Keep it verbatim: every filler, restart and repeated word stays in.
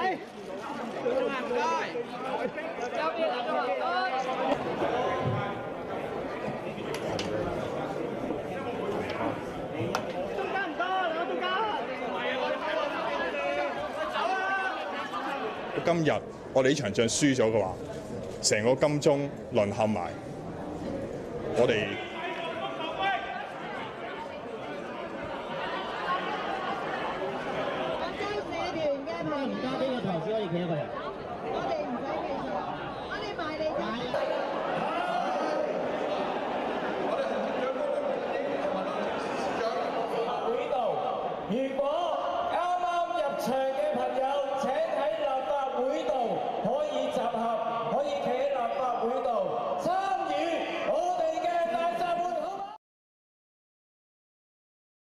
唔該，右邊啊，中行中間唔該，兩個中間。 今日我哋呢場仗輸咗嘅話，成個金鐘淪陷埋，我哋。 唔加呢個台只可以企一個人。我哋唔使技術，我哋埋嚟就。會道，預報。